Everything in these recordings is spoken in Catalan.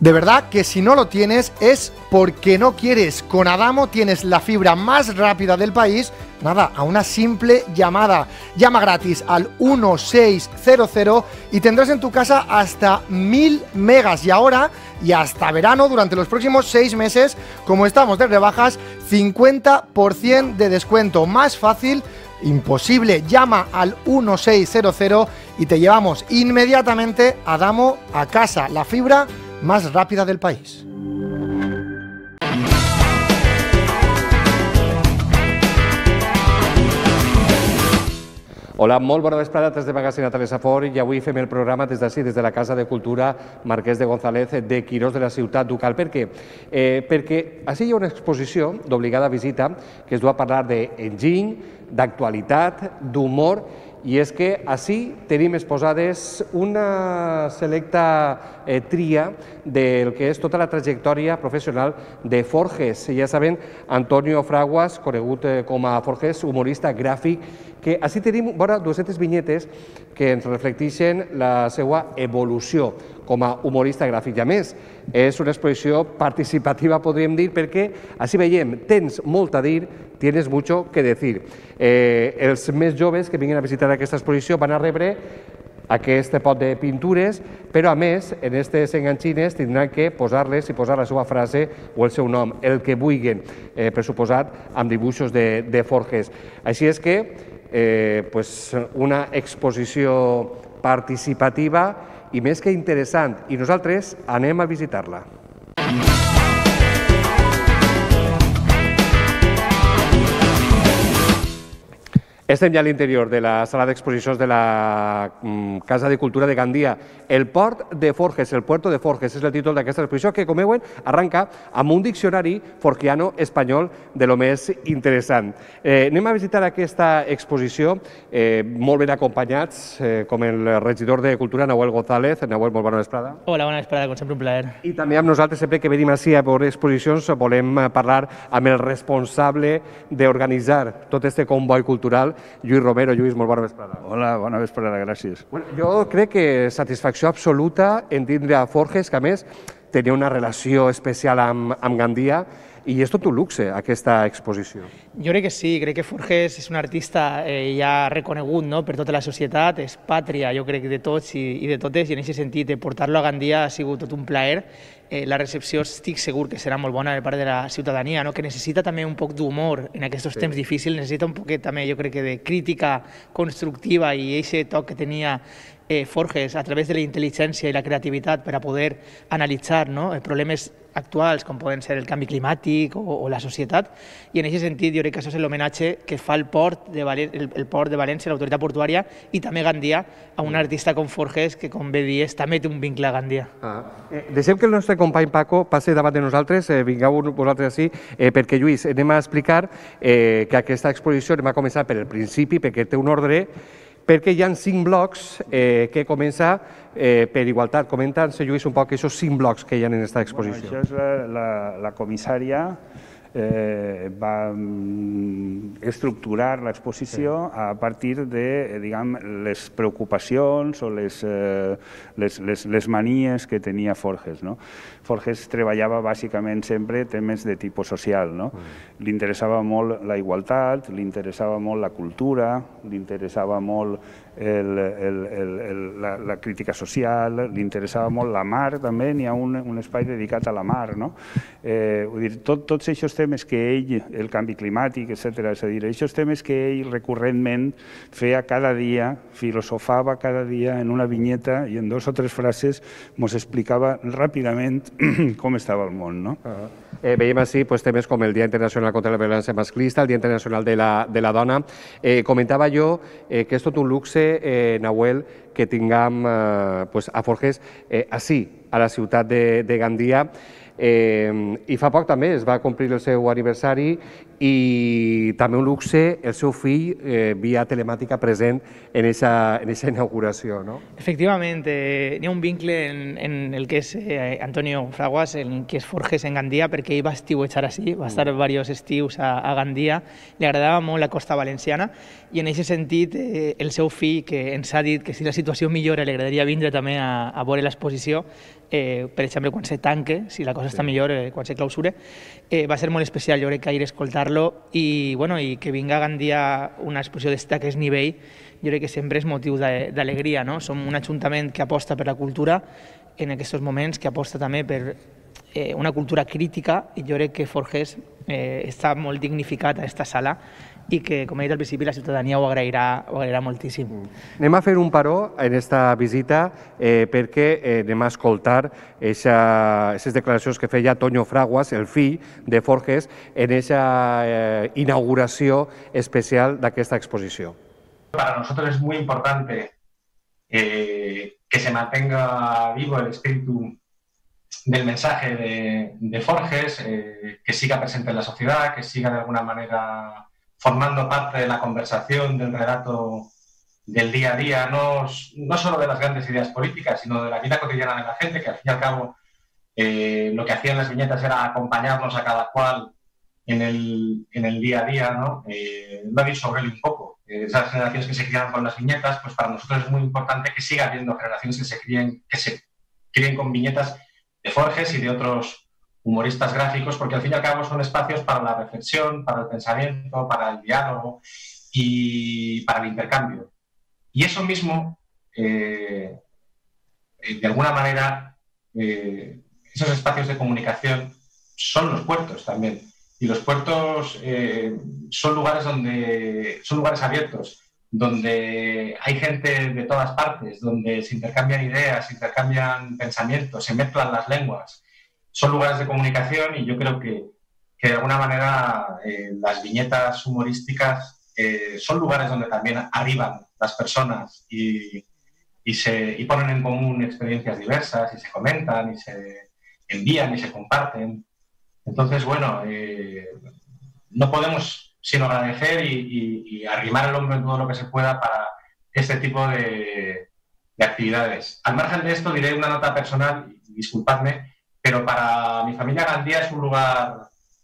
De verdad que si no lo tienes es porque no quieres. Con Adamo tienes la fibra más rápida del país, nada, a una simple llamada. Llama gratis al 1600 y tendrás en tu casa hasta 1000 megas. Y ahora, y hasta verano, durante los próximos 6 meses, como estamos de rebajas, 50% de descuento. Más fácil imposible. Llama al 1600 y te llevamos inmediatamente Adamo a casa, la fibra más rápida del país. Hola, molt bona vesprada des de Magazine Teresa Fort i avui fem el programa des d'ací, des de la Casa de Cultura Marquès de González de Quirós de la ciutat ducal. Per què? Perquè ací hi ha una exposició d'obligada visita que es du a parlar d'enginy, d'actualitat, d'humor, i és que ací tenim exposades una selecta tria del que és tota la trajectòria professional de Forges. Ja saben, Antonio Fraguas, conegut com a Forges, humorista gràfic, que ací tenim vora 200 vinyetes que ens reflecteixen la seva evolució com a humorista gràfic. I a més, és una exposició participativa, podríem dir, perquè ací veiem, tens molt a dir, tienes mucho que decir. Els més joves que vinguin a visitar aquesta exposició van a rebre aquest pot de pintures, però a més, en aquestes enganxines tindran que posar-les i posar la seva frase o el seu nom, el que vulguin, pressuposat amb dibuixos de Forges. Així és que una exposició participativa i més que interessant, i nosaltres anem a visitar-la. Estem ja a l'interior de la sala d'exposicions de la Casa de Cultura de Gandia. El port de Forges, el puerto de Forges, és el títol d'aquesta exposició que, com veuen, arranca amb un diccionari forquiano-espanyol de lo més interessant. Anem a visitar aquesta exposició molt ben acompanyats, com el regidor de Cultura, Nahuel González. Nahuel, molt bona vesprada. Hola, bona vesprada, com sempre un plaer. I també amb nosaltres, sempre que venim ací a veure exposicions, volem parlar amb el responsable d'organitzar tot este comboi cultural, Lluís Romero. Lluís, molt bona vesprada. Hola, bona vesprada, gràcies. Jo crec que satisfacció absoluta en tindre a Forges, que a més tenia una relació especial amb Gandia, i és tot un luxe, aquesta exposició. Jo crec que sí, crec que Forges és un artista ja reconegut per tota la societat, és pàtria, jo crec, de tots i de totes, i en aquest sentit, portar-lo a Gandia ha sigut tot un plaer. La recepció estic segur que serà molt bona per part de la ciutadania, que necessita també un poc d'humor en aquests temps difícils, necessita un poquet també, jo crec, de crítica constructiva, i aquest toc que tenia Forges a través de la intel·ligència i la creativitat per a poder analitzar problemes actuals com poden ser el canvi climàtic o la societat, i en aquest sentit jo crec que això és l'homenatge que fa el port de València, l'autoritat portuària, i també Gandia, a un artista com Forges que, com bé dius, també té un vincle a Gandia. Deixem que el nostre company Paco passi davant de nosaltres, vingueu vosaltres així, perquè, Lluís, anem a explicar que aquesta exposició anem a començar per el principi, perquè té un ordre, perquè hi ha 5 blocs que comença per igualtat. Comenta'ns, Lluís, un poc aquests 5 blocs que hi ha en aquesta exposició. Això és la comissària, va estructurar l'exposició a partir de les preocupacions o les manies que tenia Forges. Forges treballava bàsicament sempre temes de tipus social. Li interessava molt la igualtat, li interessava molt la cultura, li interessava molt la crítica social, li interessava molt la mar també, n'hi ha un espai dedicat a la mar. Tots aquests temes que ell, el canvi climàtic, etc., és a dir, aquests temes que ell recurrentment feia cada dia, filosofava cada dia en una vinyeta i en 2 o 3 frases ens explicava ràpidament com estava el món. Veiem així temes com el Dia Internacional contra la Violència Masclista, el Dia Internacional de la Dona. Comentava jo que és tot un luxe, Nahuel, que tinguem a Forges així, a la ciutat de Gandia. I fa poc també es va complir el seu aniversari i també un luxe el seu fill via telemàtica present en aquesta inauguració, no? Efectivament, hi ha un vincle en el que és Antonio Fraguas, en el que és Forges en Gandia, perquè ell va estiuejar així, va estar diversos estius a Gandia, li agradava molt la costa valenciana i en aquest sentit el seu fill, que ens ha dit que si la situació millora li agradaria vindre també a veure l'exposició, per exemple, quan se tanque, si la cosa està millor, quan se clausure, va ser molt especial, jo crec que ir a escoltar-lo i que vinga a Gandia una exposició d'aquest nivell, jo crec que sempre és motiu d'alegria, no? Som un ajuntament que aposta per la cultura en aquests moments, que aposta també per una cultura crítica i jo crec que Forges està molt dignificat a aquesta sala i que, com he dit al principi, la ciutadania ho agrairà moltíssim. Anem a fer un paró en aquesta visita perquè anem a escoltar aquestes declaracions que feia Antonio Fraguas, el fill de Forges, en aquesta inauguració especial d'aquesta exposició. Para nosotros es muy importante que se mantenga vivo el espíritu del mensaje de Forges, que siga presente en la sociedad, que siga de alguna manera formando parte de la conversación, del relato del día a día, no solo de las grandes ideas políticas, sino de la vida cotidiana de la gente, que al fin y al cabo lo que hacían las viñetas era acompañarnos a cada cual en el día a día, ¿no? Lo ha dicho Aurelio un poco. Esas generaciones que se criaron con las viñetas, pues para nosotros es muy importante que siga habiendo generaciones que se críen con viñetas de Forges y de otros humoristas gráficos, porque al fin y al cabo son espacios para la reflexión, para el pensamiento, para el diálogo y para el intercambio. Y eso mismo, de alguna manera, esos espacios de comunicación son los puertos también. Y los puertos son lugares abiertos, donde hay gente de todas partes, donde se intercambian ideas, se intercambian pensamientos, se mezclan las lenguas. Son lugares de comunicación y yo creo que de alguna manera las viñetas humorísticas son lugares donde también arriban las personas y ponen en común experiencias diversas y se comentan y se envían y se comparten. Entonces, bueno, no podemos sino agradecer y arrimar el hombro en todo lo que se pueda para este tipo de actividades. Al margen de esto diré una nota personal, disculpadme, pero para mi familia Gandía es un lugar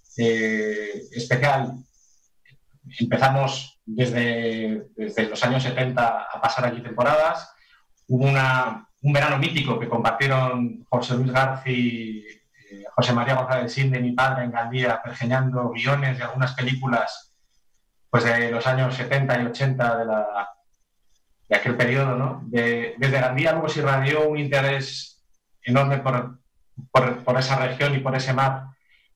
especial. Empezamos desde los años 70 a pasar allí temporadas. Hubo un verano mítico que compartieron José Luis García, José María González Sinde, mi padre en Gandía, pergeñando guiones de algunas películas pues de los años 70 y 80 de aquel periodo, ¿no? Desde Gandía luego se irradió un interés enorme por esa región y por ese mar.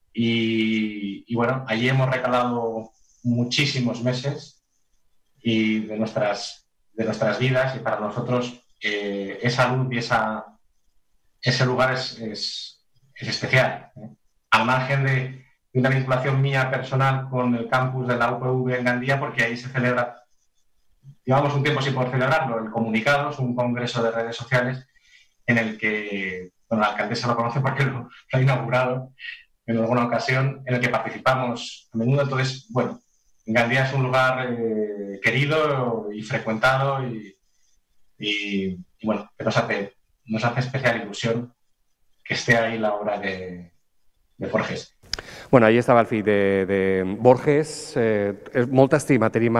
Y bueno, allí hemos recalado muchísimos meses y de nuestras vidas, y para nosotros esa luz y ese lugar es especial, ¿eh? Al margen de una vinculación mía personal con el campus de la UPV en Gandía, porque ahí se celebra, llevamos un tiempo sin poder celebrarlo, el Comunicados, un congreso de redes sociales en el que, bueno, la alcaldesa lo conoce porque lo ha inaugurado en alguna ocasión, en el que participamos a menudo. Entonces, bueno, Gandía es un lugar querido y frecuentado y bueno, que nos hace especial ilusión que esté ahí la obra de Forges. Bueno, ahí estava el fill de Borges, molta estima tenim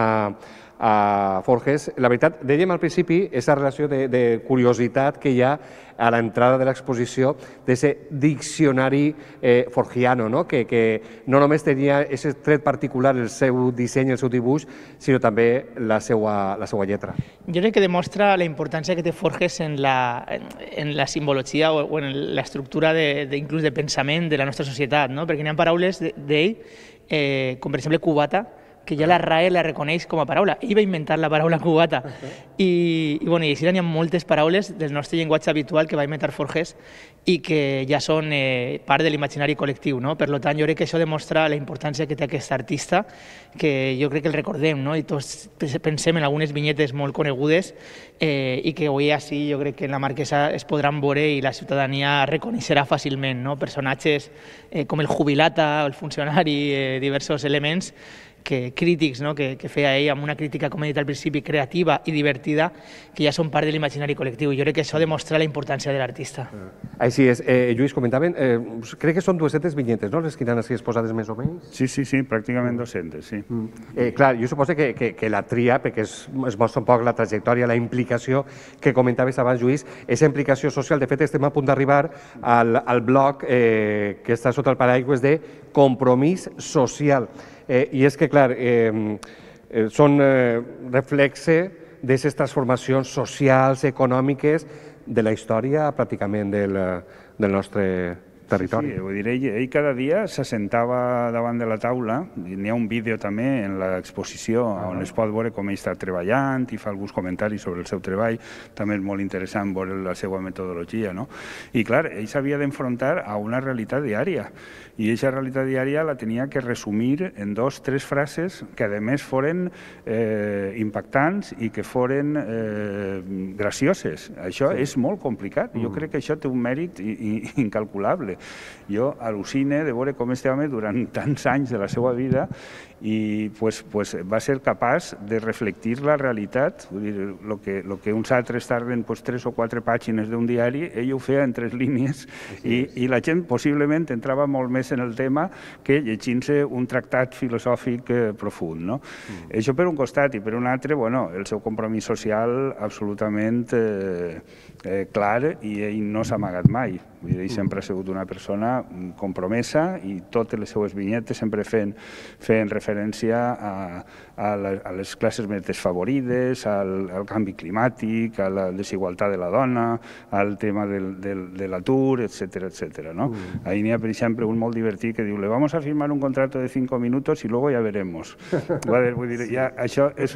a Forges. La veritat, dèiem al principi, aquesta relació de curiositat que hi ha a l'entrada de l'exposició d'aquest diccionari forgiano, no? Que no només tenia aquest tret particular, el seu disseny, el seu dibuix, sinó també la seva lletra. Jo crec que demostra la importància que té Forges en la simbologia o en l'estructura inclús de pensament de la nostra societat, no? Perquè hi ha paraules d'ell, com per exemple cubata, que ja la RAE la reconeix com a paraula. Ell va inventar la paraula cubata. I així n'hi ha moltes paraules del nostre llenguatge habitual que va inventar Forges i que ja són part de l'imaginari col·lectiu. Per tant, jo crec que això demostra la importància que té aquest artista, que jo crec que el recordem, i tots pensem en algunes vinyetes molt conegudes i que avui així jo crec que en la Marquesa es podran veure i la ciutadania reconeixerà fàcilment. Personatges com el jubilata, el funcionari, diversos elements crítics que feia ell amb una crítica, com he dit al principi, creativa i divertida, que ja són part de l'imaginari col·lectiu. Jo crec que això demostra la importància de l'artista. Així és. Lluís, comentaven, crec que són 200 vinyetes, no?, les que hi ha així exposades més o menys? Sí, pràcticament 200, sí. Clar, jo suposo que la tria, perquè es mostra un poc la trajectòria, la implicació que comentaves abans, Lluís, aquesta implicació social. De fet, estem a punt d'arribar al bloc que està sota el paraigües de compromís social. I és que, clar, són reflexe d'aquestes transformacions socials, econòmiques, de la història pràcticament del nostre territori. Sí, vull dir, ell cada dia s'assentava davant de la taula, n'hi ha un vídeo també en l'exposició on es pot veure com ell està treballant i fa alguns comentaris sobre el seu treball, també és molt interessant veure la seva metodologia, no? I clar, ell s'havia d'enfrontar a una realitat diària, i aquesta realitat diària la tenia que resumir en 2 o 3 frases que a més foren impactants i que foren gracioses. Això és molt complicat, jo crec que això té un mèrit incalculable. Jo al·lucine de veure com este home durant tants anys de la seva vida i va ser capaç de reflectir la realitat. Vull dir, el que uns altres tarden 3 o 4 pàgines d'un diari, ell ho feia en 3 línies i la gent possiblement entrava molt més en el tema que llegint-se un tractat filosòfic profund. Això per un costat, i per un altre, el seu compromís social absolutament clar, i ell no s'ha amagat mai. Ell sempre ha sigut una persona compromesa i totes les seues vinyetes sempre feien referència a les classes més desfavorides, al canvi climàtic, a la desigualtat de la dona, al tema de l'atur, etc. Ahí n'hi ha, per exemple, un molt divertit que diu: le vamos a firmar un contrato de 5 minutos y luego ya veremos. Vull dir, ja això és...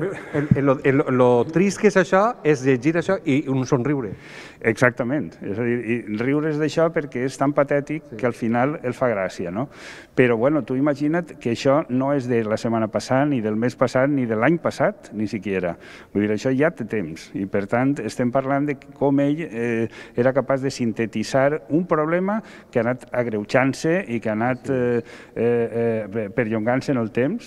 Lo trist que és això és llegir això i un somriure. Exactament. És a dir, riure's d'això perquè és tan patètic que al final el fa gràcia, no? Però, tu imagina't que això no és de la setmana passada, ni del mes passat, ni de l'any passat, ni siquiera. Vull dir, això ja té temps. I, per tant, estem parlant de com ell era capaç de sintetitzar un problema que ha anat agreujant-se i que ha anat perllongant-se en el temps,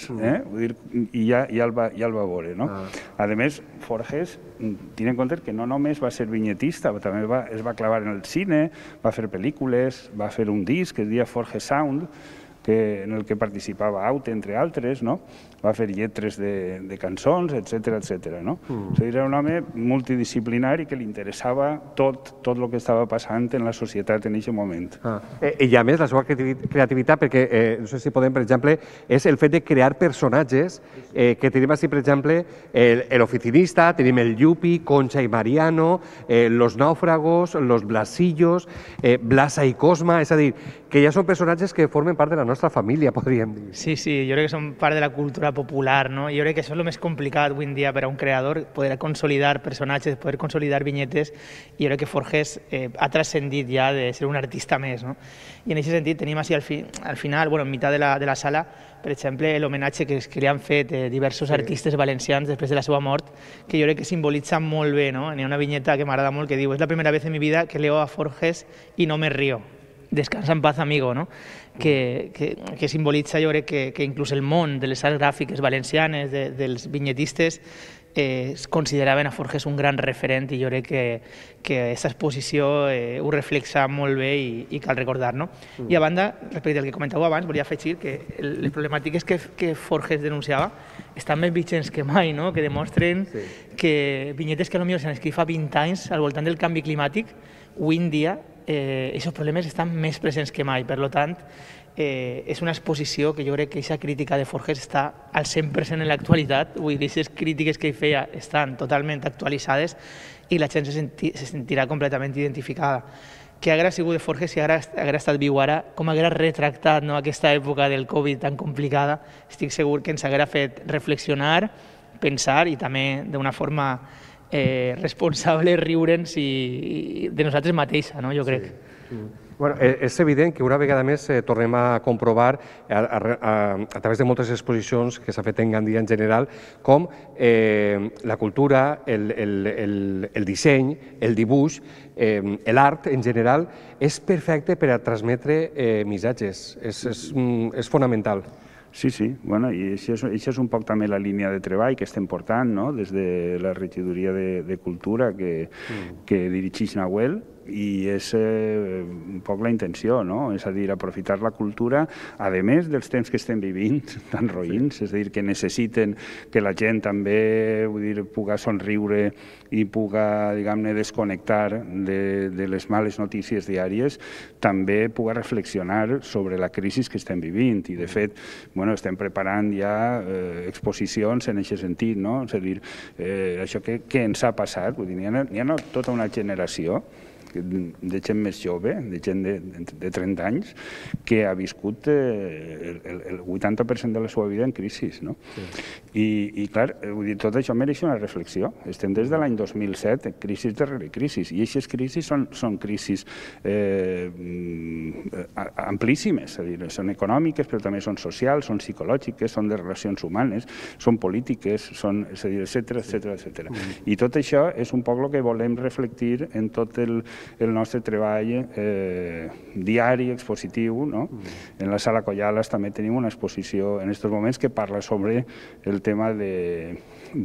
i ja el va veure, no? A més, Forges, tenint en compte que no només va ser vinyetista, també es va clavar en el cine, va fer pel·lícules, va fer un disc que es deia Forges Sound, en el que participava Aute, entre altres, va fer lletres de cançons, etc. Era un home multidisciplinari que li interessava tot el que estava passant en la societat en aquest moment. I a més, la seva creativitat, perquè no sé si podem, per exemple, és el fet de crear personatges que tenim així, per exemple, l'oficinista, tenim el Yupi, Concha i Mariano, los náufragos, los Blasillos, Blasa i Cosma, és a dir, que ja són personatges que formen part de la nostra família, podríem dir. Sí, jo crec que són part de la cultura popular, no? Jo crec que això és el més complicat avui en dia per a un creador, poder consolidar personatges, poder consolidar vinyetes, i jo crec que Forges ha transcendit ja de ser un artista més, no? I en aquest sentit tenim així al final, en mitjà de la sala, per exemple, l'homenatge que li han fet diversos artistes valencians després de la seva mort, que jo crec que simbolitza molt bé, no? Hi ha una vinyeta que m'agrada molt que diu: es la primera vez en mi vida que leo a Forges y no me río. Descansa en paz, amigo, no? Que simbolitza, jo crec, que inclús el món de les arts gràfiques valencianes, dels vinyetistes, es consideraven a Forges un gran referent, i jo crec que aquesta exposició ho reflexa molt bé i cal recordar, no? I a banda, respecte al que comentàveu abans, volia afegir que les problemàtiques que Forges denunciava estan més vigents que mai, no? Que demostren que vinyetes que potser s'han escrit fa 20 anys al voltant del canvi climàtic, avui en dia aquests problemes estan més presents que mai. Per tant, és una exposició que jo crec que aquesta crítica de Forges està al 100% en l'actualitat. Vull dir, aquestes crítiques que ell feia estan totalment actualitzades i la gent se sentirà completament identificada. què haguera sigut de Forges si haguera estat viu ara, com haguera retractat, no, aquesta època del Covid tan complicada. Estic segur que ens haguera fet reflexionar, pensar i també d'una forma responsable riure'ns de nosaltres mateixa, no? Jo crec. Bueno, és evident que una vegada més tornem a comprovar a través de moltes exposicions que s'ha fet en Gandia en general com la cultura, el disseny, el dibuix, l'art en general és perfecte per a transmetre missatges, és fonamental. Sí, sí, bueno, i això és un poc també la línia de treball que estem portant, no?, des de la regidoria de Cultura que dirigeix Nahuel, i és un poc la intenció, no? És a dir, aprofitar la cultura, a més dels temps que estem vivint, tan roïns, és a dir, que necessiten que la gent també, vull dir, puga somriure i puga, diguem-ne, desconnectar de les males notícies diàries, també puga reflexionar sobre la crisi que estem vivint. I, de fet, bueno, estem preparant ja exposicions en aquest sentit, no? És a dir, això que ens ha passat, vull dir, hi ha tota una generació de gent més jove, de gent de 30 anys, que ha viscut el 80% de la seva vida en crisi, no? I clar, vull dir, tot això mereix una reflexió. Estem des de l'any 2007, crisi darrere crisi, i aquestes crisis són crisis amplíssimes, és a dir, són econòmiques, però també són socials, són psicològiques, són de relacions humanes, són polítiques, són, és a dir, etcètera. I tot això és un poc el que volem reflectir en tot el nostre treball diari, expositiu, no? En la Sala Collales també tenim una exposició en aquests moments que parla sobre el tema del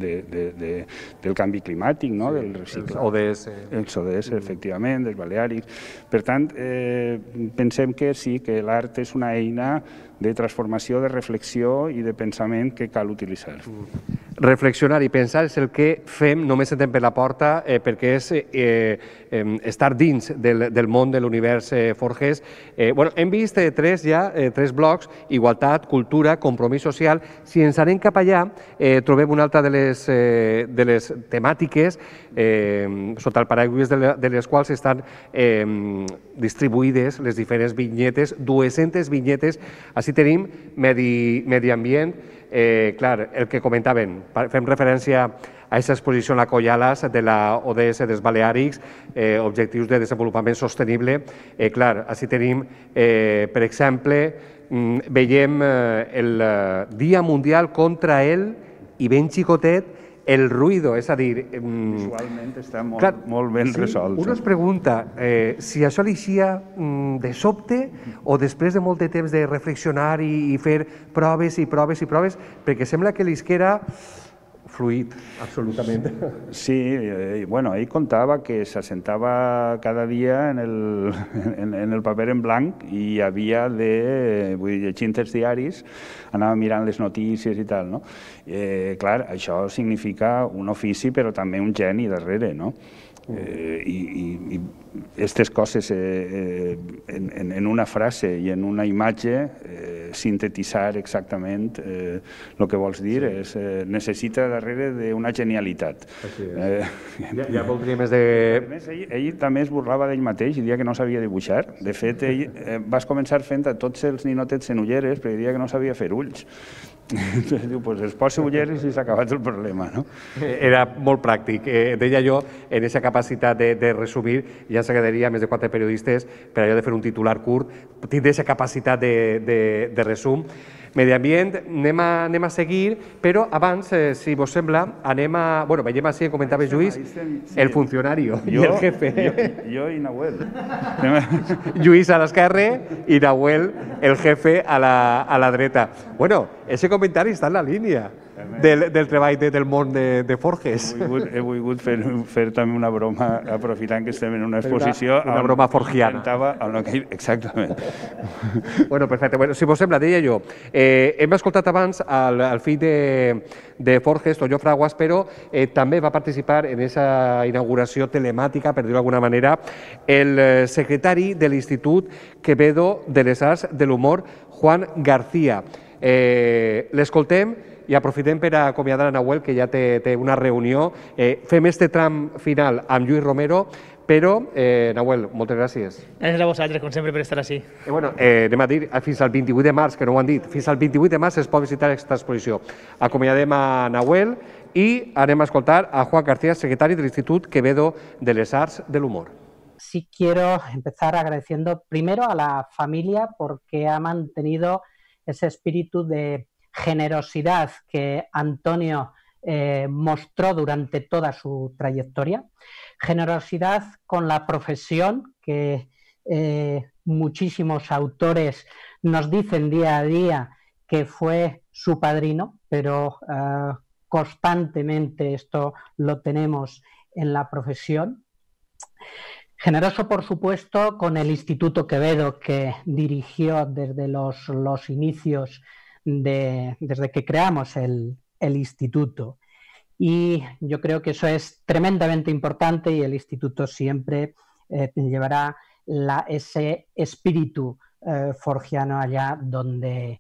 canvi climàtic, no? Del reciclatge. Els ODS, efectivament, dels baleàrics. Per tant, pensem que sí, que l'art és una eina de transformació, de reflexió i de pensament que cal utilitzar. Reflexionar i pensar és el que fem, només entrem per la porta, perquè és estar dins del món de l'univers Forges. Hem vist tres blocs: igualtat, cultura, compromís social. Si ens anem cap allà, trobem una altra de les temàtiques sota el paraigües de les quals estan distribuïdes les diferents vinyetes, 200 vinyetes. Així tenim medi ambient, clar, el que comentaven, fem referència a aquesta exposició a la Collales de la ODS dels Baleàrics, Objectius de Desenvolupament Sostenible. Clar, així tenim, per exemple, veiem el Dia Mundial contra el, i ben xicotet, el ruido, és a dir... Visualment està molt ben resolt. Uno es pregunta si això l'eixia de sobte o després de molt de temps de reflexionar i fer proves i proves i proves, perquè sembla que l'isquera fluid, absolutament. Sí, bueno, ell contava que s'assentava cada dia en el paper en blanc i havia de, vull dir, llegint els diaris, anava mirant les notícies i tal, no? Clar, això significa un ofici, però també un geni darrere, no? I aquestes coses en una frase i en una imatge sintetitzar exactament el que vols dir necessita darrere d'una genialitat. Ja voldria més de... A més, ell també es burlava d'ell mateix i deia que no sabia dibuixar. De fet, ell vas començar fent a tots els ninotets en ulleres perquè deia que no sabia fer ulls. Diu, doncs es posa ulleres i s'ha acabat el problema, no? Era molt pràctic. Deia jo, en aquesta capacitat de resumir, ja ens agradaria més de 4 periodistes per allò de fer un titular curt, tindre aquesta capacitat de resum. Medi ambient, anem a seguir, però abans, si vos sembla, anem a... Bueno, veiem així, comentava Lluís, el funcionari i el jefe. Jo i Nahuel. Lluís a l'esquerra i Nahuel, el jefe, a la dreta. Bueno, ese comentari està en la línia del treball del món de Forges. He volgut fer també una broma, aprofitant que estem en una exposició. Una broma forgiana. Exactament. Bueno, perfecte. Si vos sembla, deia jo, hem escoltat abans el fill de Forges, Toño Fraguas, però també va participar en aquesta inauguració telemàtica, per dir-ho d'alguna manera, el secretari de l'Institut Quevedo de les Arts de l'Humor, Juan García. L'escoltem I aprofitem per acomiadar a Nahuel, que ja té una reunió. Fem este tram final amb Lluís Romero, però, Nahuel, moltes gràcies. Gràcies a vosaltres, com sempre, per estar així. Anem a dir, fins al 28 de març, que no ho han dit, fins al 28 de març es pot visitar aquesta exposició. Acomiadem a Nahuel i anem a escoltar a Juan García, secretari de l'Institut Quevedo de les Arts de l'Humor. Sí quiero empezar agradeciendo primero a la familia porque ha mantenido ese espíritu de generosidad que Antonio mostró durante toda su trayectoria, generosidad con la profesión que muchísimos autores nos dicen día a día que fue su padrino, pero constantemente esto lo tenemos en la profesión. Generoso, por supuesto, con el Instituto Quevedo, que dirigió desde los inicios, desde que creamos el instituto. Y yo creo que eso es tremendamente importante y el instituto siempre llevará ese espíritu forgiano allá donde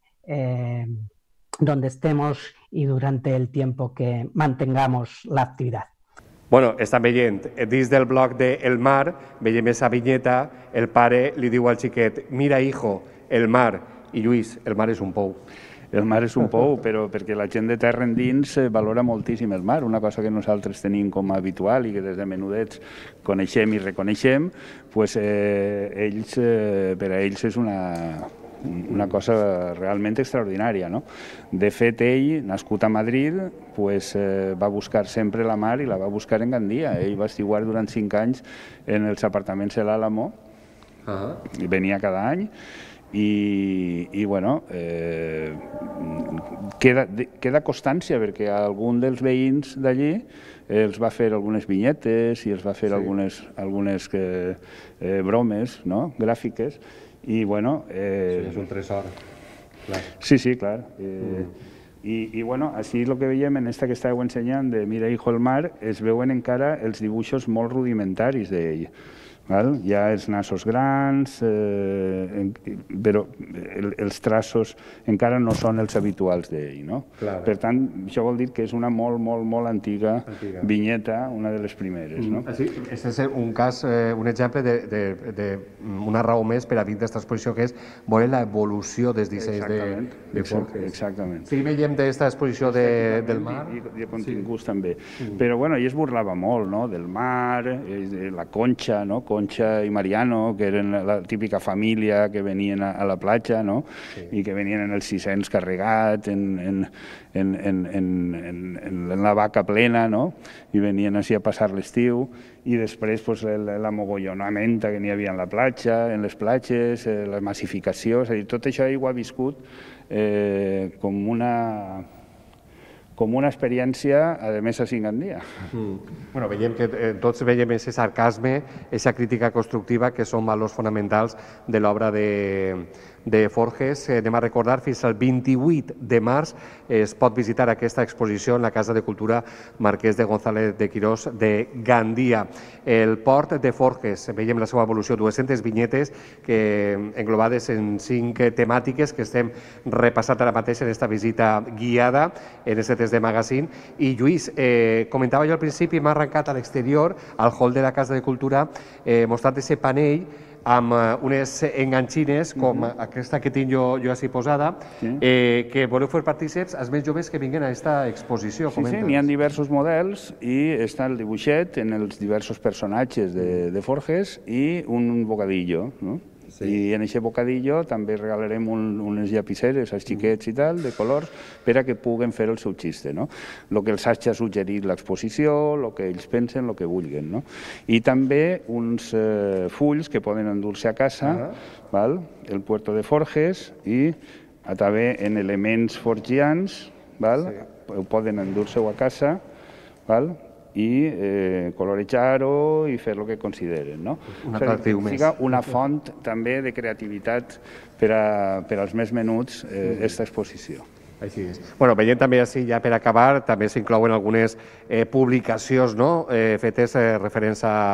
estemos y durante el tiempo que mantengamos la actividad. Bueno, estan veient, dins del bloc de El Mar, veiem esa vinyeta, el pare li diu al xiquet, mira hijo, el mar, i Lluís, el mar és un pou. El mar és un pou, però perquè la gent de terra endins valora moltíssim el mar, una cosa que nosaltres tenim com a habitual i que des de menudets coneixem i reconeixem, pues, per a ells és una cosa realment extraordinària, no? De fet, ell, nascut a Madrid, pues, va buscar sempre la mar i la va buscar en Gandia. Ell va estiguar durant 5 anys en els apartaments de l'Àlamo, i venia cada any, i bueno, queda constància perquè algun dels veïns d'allí els va fer algunes vinyetes i els va fer algunes bromes gràfiques. I, bueno... És un tresor, clar. Sí, clar. I, bueno, així el que veiem en esta que estàveu ensenyant de Mira, hijo, el mar, es veuen encara els dibuixos molt rudimentaris d'ell. Hi ha els nassos grans, però els traços encara no són els habituals d'ell. Per tant, això vol dir que és una molt antiga vinyeta, una de les primeres. Aquest és un cas, un exemple d'una raó més per a dir d'aquesta exposició, que és veure l'evolució dels dissenys de Forges. Exactament. Sí, veiem d'aquesta exposició del mar. I de continguts també. Però, bueno, ell es burlava molt del mar, la Concha, Concha i Mariano, que eren la típica família que venien a la platja, i que venien en els 600 carregats, en la vaca plena, i venien així a passar l'estiu, i després l'amogollonament que n'hi havia en la platja, en les platges, la massificació, és a dir, tot això ell ho ha viscut com una experiència, a més, a Gandia. Bueno, veiem que tots veiem aquest sarcasme, aquesta crítica constructiva, que són valors fonamentals de l'obra de Forges. Anem a recordar, fins al 28 de març es pot visitar aquesta exposició en la Casa de Cultura Marquès de González de Quirós de Gandia. El port de Forges, veiem la seva evolució, 200 vinyetes englobades en 5 temàtiques que estem repassant ara mateix en aquesta visita guiada en aquest test de magazine. I Lluís, comentava jo al principi, m'ha arrencat a l'exterior, al hall de la Casa de Cultura, mostrant aquest panell amb unes enganxines com aquesta que tinc jo així posada, que voleu fer partíceps als més joves que vinguin a aquesta exposició. Sí, n'hi ha diversos models i està el dibuixet en els diversos personatges de Forges i un bocadillo. I en aquest bocadillo també regalarem unes llapiceres als xiquets i tal, de colors, per a que puguen fer el seu xiste. El que els hagi suggerit l'exposició, el que ells pensen, el que vulguin. I també uns fulls que poden endur-se a casa, el Puerto de Forges, i també en elements forgians, poden endur-se-ho a casa, i colorejar-ho i fer el que consideren. Una font també de creativitat per als més menuts aquesta exposició. Així és. Veient també així, ja per acabar, també s'inclouen algunes publicacions fetes referents a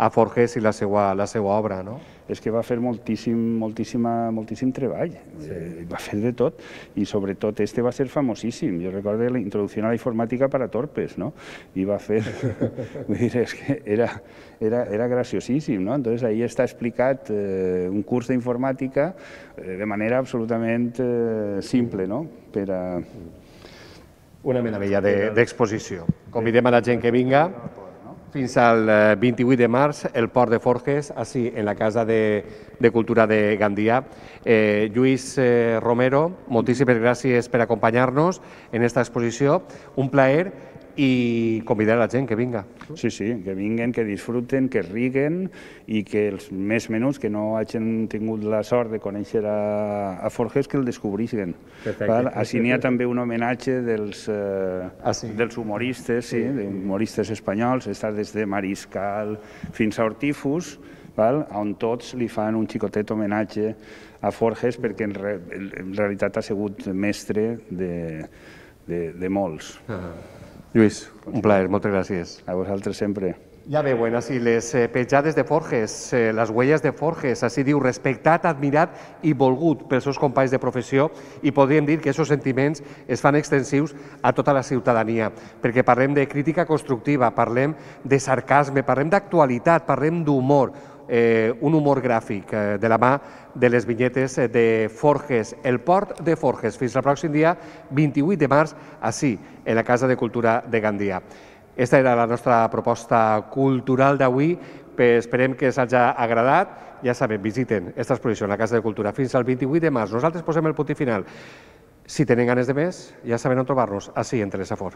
a Forges i la seva obra, no? És que va fer moltíssim treball, va fer de tot, i sobretot este va ser famosíssim. Jo recordo la introducció a la informàtica per a torpes, no? I va fer... Vull dir, és que era graciosíssim, no? Entonces, ahí està explicat un curs d'informàtica de manera absolutament simple, no? Per a... Una meravella d'exposició. Convidem a la gent que vinga fins al 28 de març, el Port de Forges, així, en la Casa de Cultura de Gandia. Lluís Romero, moltíssimes gràcies per acompanyar-nos en aquesta exposició. Un plaer i convidar a la gent que vinga. Sí, que vinguen, que disfruten, que riguen i que els més menuts que no hagin tingut la sort de conèixer a Forges que el descobrisquen. Així n'hi ha també un homenatge dels humoristes, humoristes espanyols, està des de Mariscal fins a Hortífus, on tots li fan un xicotet homenatge a Forges perquè en realitat ha sigut mestre de molts. Lluís, un plaer, moltes gràcies. A vosaltres sempre. Ja veuen, així, les petjades de Forges, les huelles de Forges, així diu, respectat, admirat i volgut pels seus companys de professió, i podríem dir que aquests sentiments es fan extensius a tota la ciutadania, perquè parlem de crítica constructiva, parlem de sarcasme, parlem d'actualitat, parlem d'humor, un humor gràfic de la mà de les vinyetes de Forges, el Port de Forges, fins al pròxim dia 28 de març, així, en la Casa de Cultura de Gandia. Aquesta era la nostra proposta cultural d'avui, esperem que us hagi agradat. Ja saben, visiten aquesta exposició en la Casa de Cultura fins al 28 de març. Nosaltres posem el punt i final. Si tenen ganes de més, ja saben on trobar-nos, així, en Telesafor.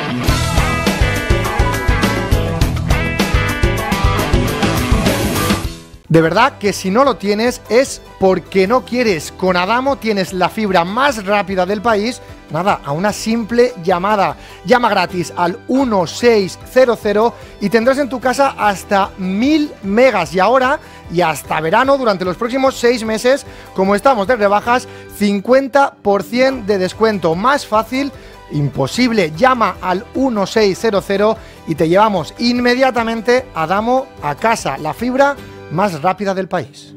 De verdad que si no lo tienes es porque no quieres. Con Adamo tienes la fibra más rápida del país, nada, a una simple llamada. Llama gratis al 1600 y tendrás en tu casa hasta 1000 megas. Y ahora, y hasta verano, durante los próximos 6 meses, como estamos de rebajas, 50% de descuento. Más fácil, imposible. Llama al 1600 y te llevamos inmediatamente Adamo a casa. La fibra más rápida del país.